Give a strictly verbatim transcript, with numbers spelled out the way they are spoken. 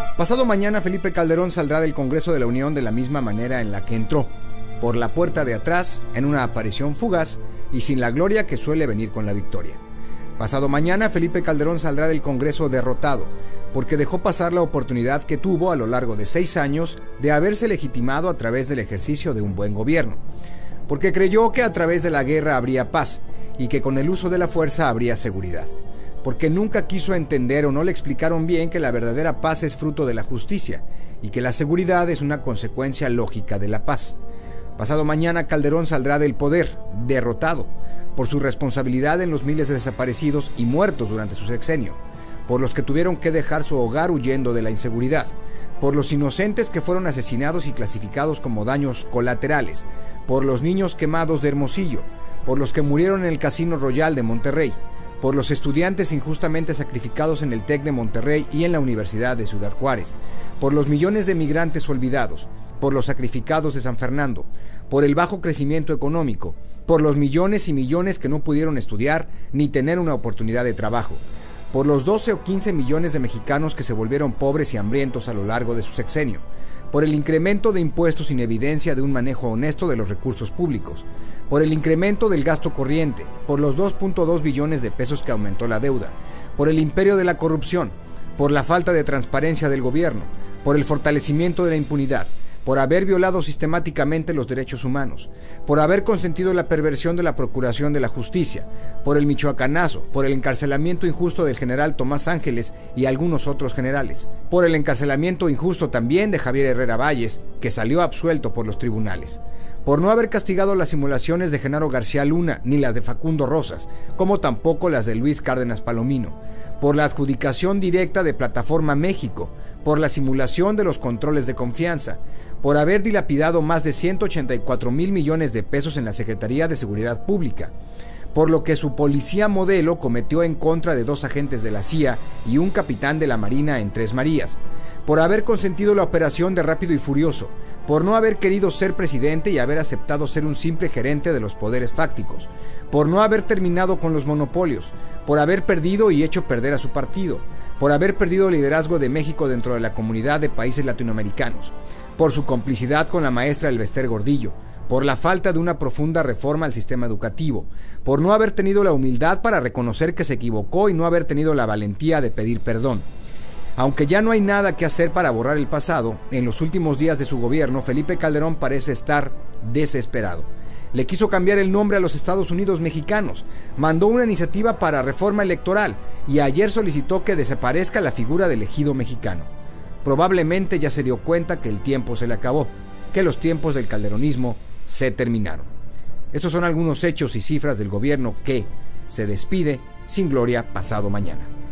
Pasado mañana, Felipe Calderón saldrá del Congreso de la Unión de la misma manera en la que entró, por la puerta de atrás, en una aparición fugaz y sin la gloria que suele venir con la victoria. Pasado mañana, Felipe Calderón saldrá del Congreso derrotado, porque dejó pasar la oportunidad que tuvo a lo largo de seis años de haberse legitimado a través del ejercicio de un buen gobierno, porque creyó que a través de la guerra habría paz y que con el uso de la fuerza habría seguridad, porque nunca quiso entender o no le explicaron bien que la verdadera paz es fruto de la justicia y que la seguridad es una consecuencia lógica de la paz. Pasado mañana, Calderón saldrá del poder, derrotado, por su responsabilidad en los miles de desaparecidos y muertos durante su sexenio, por los que tuvieron que dejar su hogar huyendo de la inseguridad, por los inocentes que fueron asesinados y clasificados como daños colaterales, por los niños quemados de Hermosillo, por los que murieron en el Casino Royal de Monterrey, por los estudiantes injustamente sacrificados en el TEC de Monterrey y en la Universidad de Ciudad Juárez, por los millones de migrantes olvidados, por los sacrificados de San Fernando, por el bajo crecimiento económico, por los millones y millones que no pudieron estudiar ni tener una oportunidad de trabajo, por los doce o quince millones de mexicanos que se volvieron pobres y hambrientos a lo largo de su sexenio, por el incremento de impuestos sin evidencia de un manejo honesto de los recursos públicos, por el incremento del gasto corriente, por los dos punto dos billones de pesos que aumentó la deuda, por el imperio de la corrupción, por la falta de transparencia del gobierno, por el fortalecimiento de la impunidad, por haber violado sistemáticamente los derechos humanos, por haber consentido la perversión de la Procuración de la Justicia, por el michoacanazo, por el encarcelamiento injusto del general Tomás Ángeles y algunos otros generales, por el encarcelamiento injusto también de Javier Herrera Valles, que salió absuelto por los tribunales, por no haber castigado las simulaciones de Genaro García Luna ni las de Facundo Rosas, como tampoco las de Luis Cárdenas Palomino, por la adjudicación directa de Plataforma México, por la simulación de los controles de confianza, por haber dilapidado más de ciento ochenta y cuatro mil millones de pesos en la Secretaría de Seguridad Pública, por lo que su policía modelo cometió en contra de dos agentes de la C I A y un capitán de la Marina en Tres Marías, por haber consentido la operación de Rápido y Furioso, por no haber querido ser presidente y haber aceptado ser un simple gerente de los poderes fácticos, por no haber terminado con los monopolios, por haber perdido y hecho perder a su partido, por haber perdido el liderazgo de México dentro de la comunidad de países latinoamericanos, por su complicidad con la maestra Elvester Gordillo, por la falta de una profunda reforma al sistema educativo, por no haber tenido la humildad para reconocer que se equivocó y no haber tenido la valentía de pedir perdón. Aunque ya no hay nada que hacer para borrar el pasado, en los últimos días de su gobierno, Felipe Calderón parece estar desesperado. Le quiso cambiar el nombre a los Estados Unidos mexicanos, mandó una iniciativa para reforma electoral y ayer solicitó que desaparezca la figura del ejido mexicano. Probablemente ya se dio cuenta que el tiempo se le acabó, que los tiempos del calderonismo se terminaron. Estos son algunos hechos y cifras del gobierno que se despide sin gloria pasado mañana.